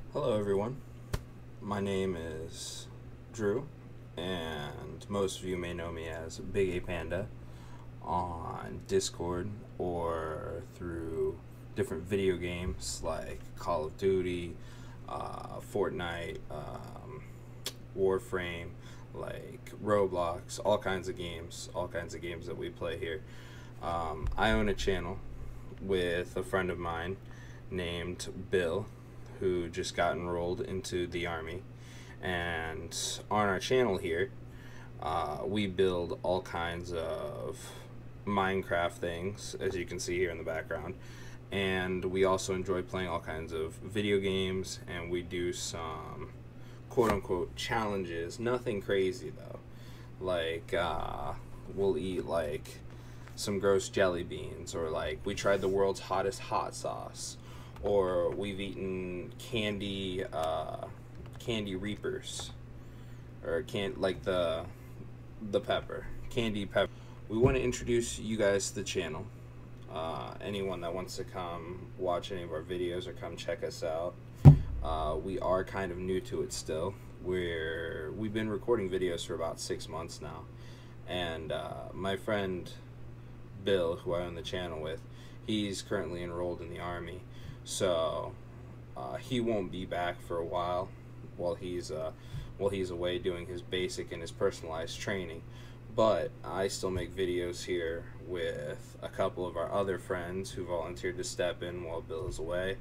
Hello everyone, my name is Drew, and most of you may know me as Big A Panda on Discord or through different video games like Call of Duty, Fortnite, Warframe, like Roblox, all kinds of games that we play here. I own a channel with a friend of mine named Bill, who just got enrolled into the Army. And on our channel here, we build all kinds of Minecraft things, as you can see here in the background. And we also enjoy playing all kinds of video games, and we do some quote-unquote challenges. Nothing crazy, though. Like, we'll eat, like, some gross jelly beans, or, like, we tried the world's hottest hot sauce, or we've eaten candy reapers, or like the pepper, candy pepper. We want to introduce you guys to the channel. Anyone that wants to come watch any of our videos or come check us out. We are kind of new to it still. We've been recording videos for about 6 months now, and my friend Bill, who I own the channel with, he's currently enrolled in the Army, so he won't be back for a while he's away doing his basic and his personalized training. But I still make videos here with a couple of our other friends who volunteered to step in while Bill is away,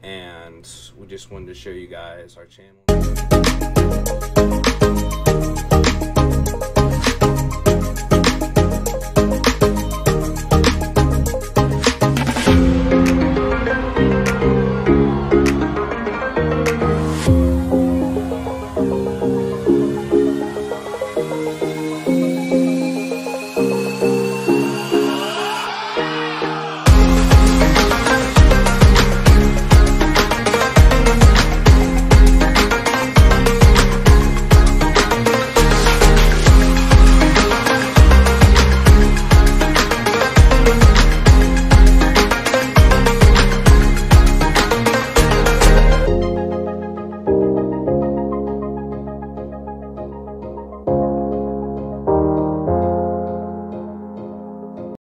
and we just wanted to show you guys our channel.